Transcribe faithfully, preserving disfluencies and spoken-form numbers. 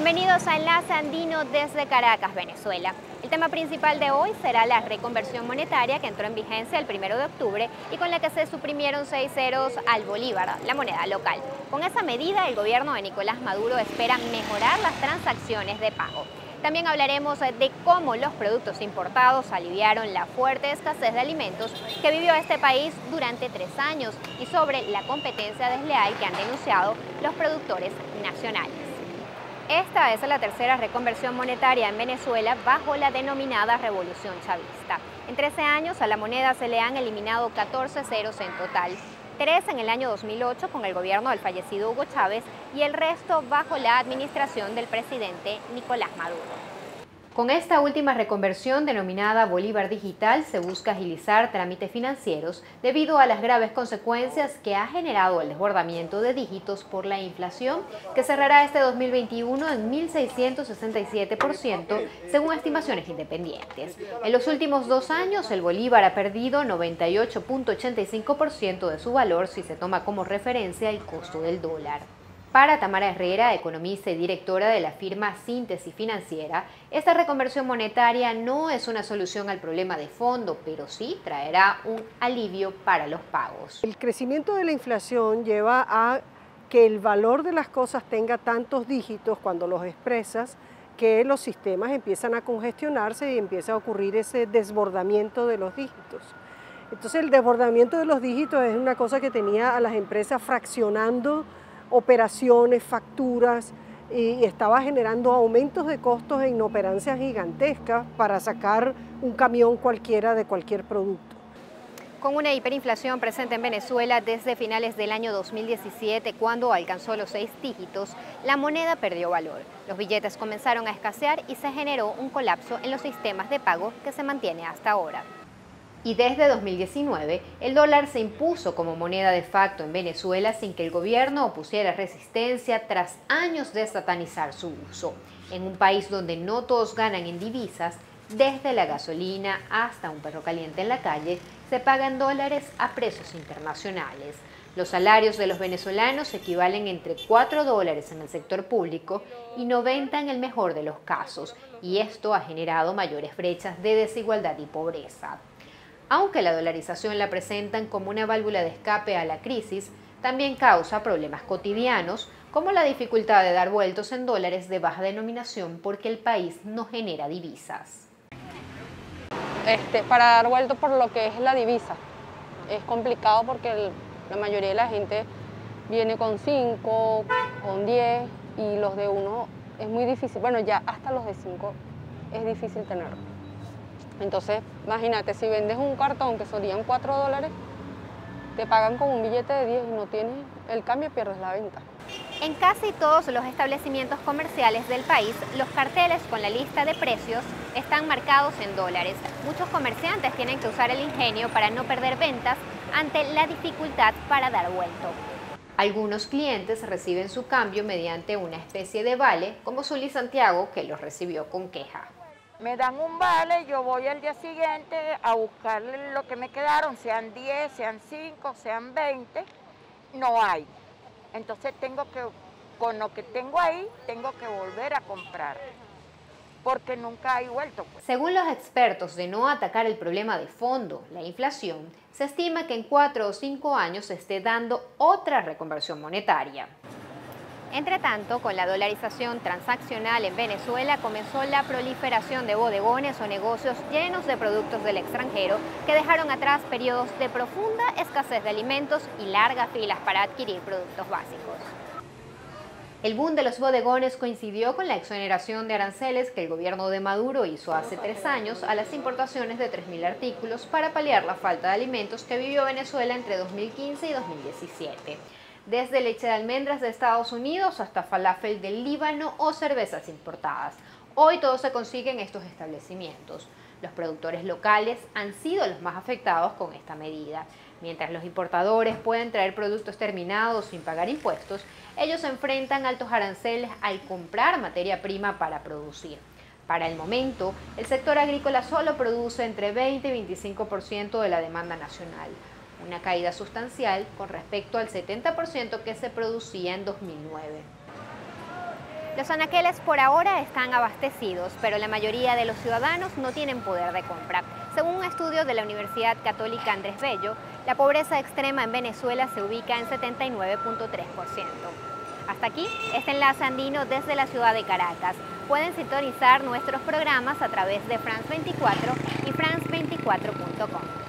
Bienvenidos a Enlace Andino desde Caracas, Venezuela. El tema principal de hoy será la reconversión monetaria que entró en vigencia el primero de octubre y con la que se suprimieron seis ceros al bolívar, la moneda local. Con esa medida, el gobierno de Nicolás Maduro espera mejorar las transacciones de pago. También hablaremos de cómo los productos importados aliviaron la fuerte escasez de alimentos que vivió este país durante tres años y sobre la competencia desleal que han denunciado los productores nacionales. Esta es la tercera reconversión monetaria en Venezuela bajo la denominada Revolución Chavista. En trece años a la moneda se le han eliminado catorce ceros en total, tres en el año dos mil ocho con el gobierno del fallecido Hugo Chávez y el resto bajo la administración del presidente Nicolás Maduro. Con esta última reconversión denominada Bolívar Digital se busca agilizar trámites financieros debido a las graves consecuencias que ha generado el desbordamiento de dígitos por la inflación, que cerrará este dos mil veintiuno en mil seiscientos sesenta y siete por ciento según estimaciones independientes. En los últimos dos años el bolívar ha perdido noventa y ocho punto ochenta y cinco por ciento de su valor si se toma como referencia el costo del dólar. Para Tamara Herrera, economista y directora de la firma Síntesis Financiera, esta reconversión monetaria no es una solución al problema de fondo, pero sí traerá un alivio para los pagos. El crecimiento de la inflación lleva a que el valor de las cosas tenga tantos dígitos cuando los expresas, que los sistemas empiezan a congestionarse y empieza a ocurrir ese desbordamiento de los dígitos. Entonces el desbordamiento de los dígitos es una cosa que tenía a las empresas fraccionando operaciones, facturas, y estaba generando aumentos de costos e inoperancias gigantescas para sacar un camión cualquiera de cualquier producto. Con una hiperinflación presente en Venezuela desde finales del año dos mil diecisiete, cuando alcanzó los seis dígitos, la moneda perdió valor. Los billetes comenzaron a escasear y se generó un colapso en los sistemas de pago que se mantiene hasta ahora. Y desde dos mil diecinueve, el dólar se impuso como moneda de facto en Venezuela sin que el gobierno opusiera resistencia tras años de satanizar su uso. En un país donde no todos ganan en divisas, desde la gasolina hasta un perro caliente en la calle, se pagan dólares a precios internacionales. Los salarios de los venezolanos equivalen entre cuatro dólares en el sector público y noventa en el mejor de los casos, y esto ha generado mayores brechas de desigualdad y pobreza. Aunque la dolarización la presentan como una válvula de escape a la crisis, también causa problemas cotidianos, como la dificultad de dar vueltos en dólares de baja denominación porque el país no genera divisas. Este, para dar vuelto por lo que es la divisa, es complicado porque el, la mayoría de la gente viene con cinco, con diez y los de uno es muy difícil. Bueno, ya hasta los de cinco es difícil tenerlo. Entonces, imagínate, si vendes un cartón que serían cuatro dólares, te pagan con un billete de diez y no tienes el cambio, pierdes la venta. En casi todos los establecimientos comerciales del país, los carteles con la lista de precios están marcados en dólares. Muchos comerciantes tienen que usar el ingenio para no perder ventas ante la dificultad para dar vuelto. Algunos clientes reciben su cambio mediante una especie de vale, como Zully Santiago, que lo recibió con queja. Me dan un vale, yo voy al día siguiente a buscar lo que me quedaron, sean diez, sean cinco, sean veinte, no hay. Entonces tengo que, con lo que tengo ahí, tengo que volver a comprar, porque nunca hay vuelto. Pues. Según los expertos, de no atacar el problema de fondo, la inflación, se estima que en cuatro o cinco años se esté dando otra reconversión monetaria. Entre tanto, con la dolarización transaccional en Venezuela comenzó la proliferación de bodegones o negocios llenos de productos del extranjero que dejaron atrás periodos de profunda escasez de alimentos y largas filas para adquirir productos básicos. El boom de los bodegones coincidió con la exoneración de aranceles que el gobierno de Maduro hizo hace tres años a las importaciones de tres mil artículos para paliar la falta de alimentos que vivió Venezuela entre dos mil quince y dos mil diecisiete. Desde leche de almendras de Estados Unidos hasta falafel del Líbano o cervezas importadas. Hoy todo se consigue en estos establecimientos. Los productores locales han sido los más afectados con esta medida. Mientras los importadores pueden traer productos terminados sin pagar impuestos, ellos enfrentan altos aranceles al comprar materia prima para producir. Para el momento, el sector agrícola solo produce entre veinte y veinticinco por ciento de la demanda nacional. Una caída sustancial con respecto al setenta por ciento que se producía en dos mil nueve. Los anaqueles por ahora están abastecidos, pero la mayoría de los ciudadanos no tienen poder de compra. Según un estudio de la Universidad Católica Andrés Bello, la pobreza extrema en Venezuela se ubica en setenta y nueve punto tres por ciento. Hasta aquí este enlace andino desde la ciudad de Caracas. Pueden sintonizar nuestros programas a través de France veinticuatro y France veinticuatro punto com.